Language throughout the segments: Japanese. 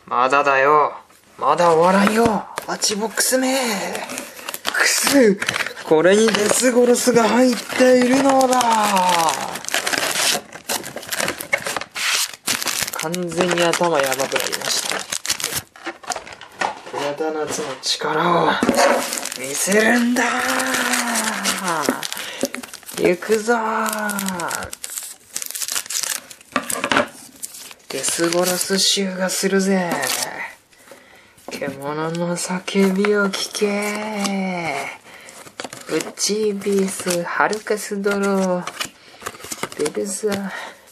まだだよ。まだ終わらんよ。マッチボックスめ。くす。これにデスゴロスが入っているのだ。完全に頭やばくなりました。ヤダ夏の力を見せるんだ。行くぞー。デスゴロス臭がするぜ。獣の叫びを聞け。ウッチービース、ハルカスドロー、ベルザー。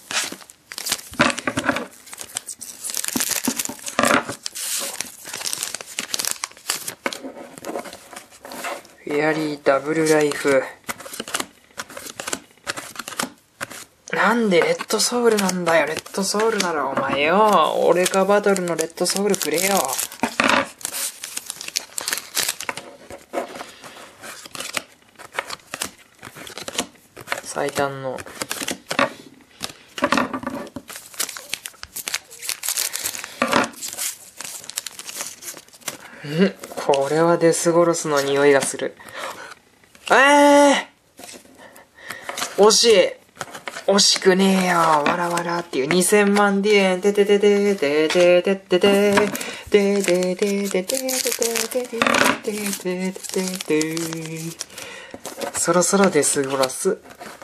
フェアリーダブルライフ。なんでレッドソウルなんだよ。レッドソウルならお前よ。俺がバトルのレッドソウルくれよ。最短のこれはデスゴロスの匂いがする。惜しい。惜しくねえよ。わらわらっていう2000万ディエン。ててててててててててててててててててて。そろそろデスゴロス。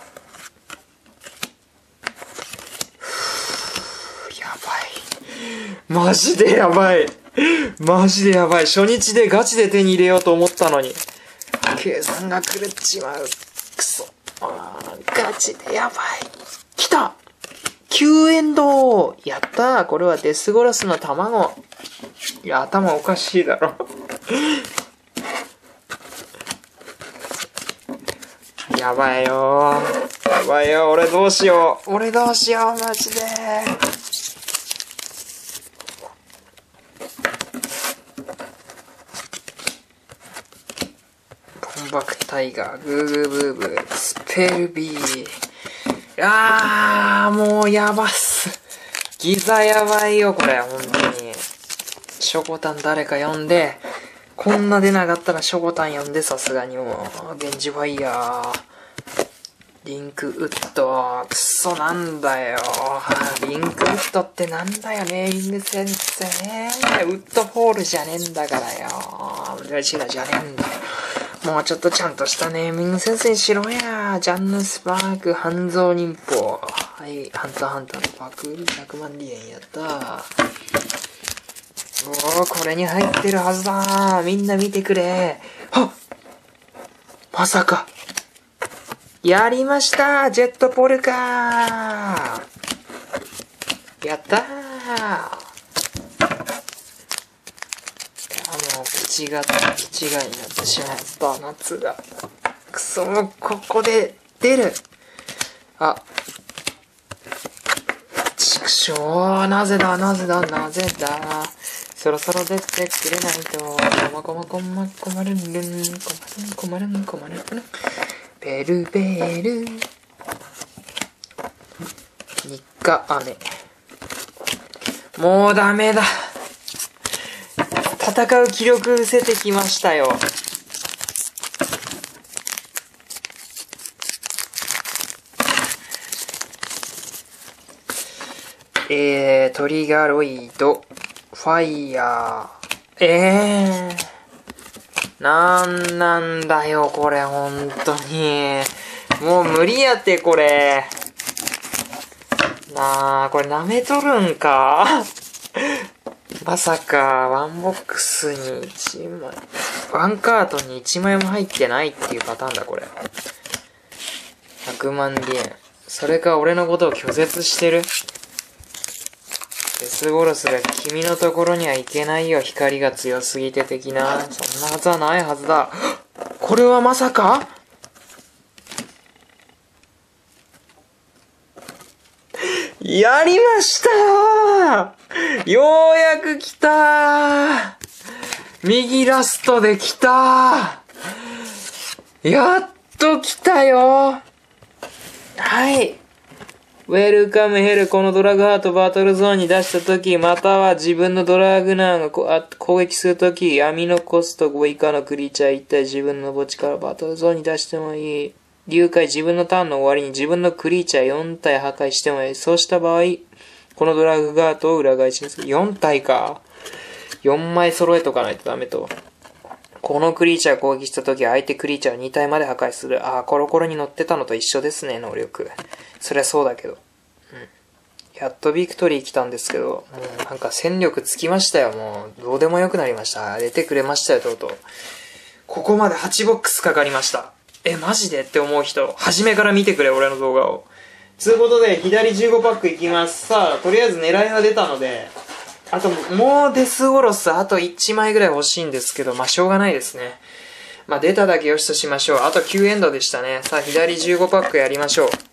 やばい。マジでやばい。マジでやばい。初日でガチで手に入れようと思ったのに。計算が狂っちまう。クソ。ガチでやばい。来た !9 エンドやったー。これはデスゴロスの卵。いや、頭おかしいだろ。やばいよー。やばいよ。俺どうしよう。マジで。ボンバクタイガー、グーグーブーブー、スペルビー。もうやばっす。ギザやばいよ、これ、本当に。ショコタン誰か呼んで、こんな出なかったらショコタン呼んで、さすがにもう、ゲンジファイヤー。リンクウッド、くそなんだよ。リンクウッドってなんだよ、ネーミングセンスね。ウッドホールじゃねえんだからよ。じゃねえんだよ。もうちょっとちゃんとしたネーミングセンスにしろや。ジャンヌスパーク、半蔵忍法。はい、ハンターハンターのパクリ100万リエンやった。これに入ってるはずだ。みんな見てくれ。はっ、まさか。やりました、ジェットポルカー。やったー。もう口が気違いになってしまった夏が。くそ、もうここで出る。畜生、なぜだ。そろそろ出てくれないと。困る。ベルベール。日課雨。もうダメだ。戦う気力失せてきましたよ。トリガロイド、ファイヤー。なんだよ、これ、ほんとに。もう無理やって、これ。これ舐めとるんかまさか、ワンボックスに1枚、ワンカートに1枚も入ってないっていうパターンだ、これ。100万リエン。それか、俺のことを拒絶してる。デスゴロスが君のところには行けないよ。光が強すぎて的な。そんなはずはないはずだ。これはまさかやりましたー。ようやく来たー。右ラストで来たー。やっと来たよー。はい。 ウェルカムヘル、このドラグハートバトルゾーンに出したとき、または自分のドラグナーが攻撃するとき、闇のコスト5以下のクリーチャー1体自分の墓地からバトルゾーンに出してもいい。流解、自分のターンの終わりに自分のクリーチャー4体破壊してもいい。そうした場合、このドラグハートを裏返しにする。4体か。4枚揃えとかないとダメと。このクリーチャー攻撃したとき、相手クリーチャーを2体まで破壊する。コロコロに乗ってたのと一緒ですね、能力。そりゃそうだけど。やっとビクトリー来たんですけど、なんか戦力つきましたよ、もう。どうでもよくなりました。出てくれましたよ、とうとう。ここまで8ボックスかかりました。マジでって思う人、初めから見てくれ、俺の動画を。つうことで、左15パックいきます。さあ、とりあえず狙いは出たので、あと、もうデスゴロス、あと1枚ぐらい欲しいんですけど、しょうがないですね。出ただけよしとしましょう。あと9エンドでしたね。さあ、左15パックやりましょう。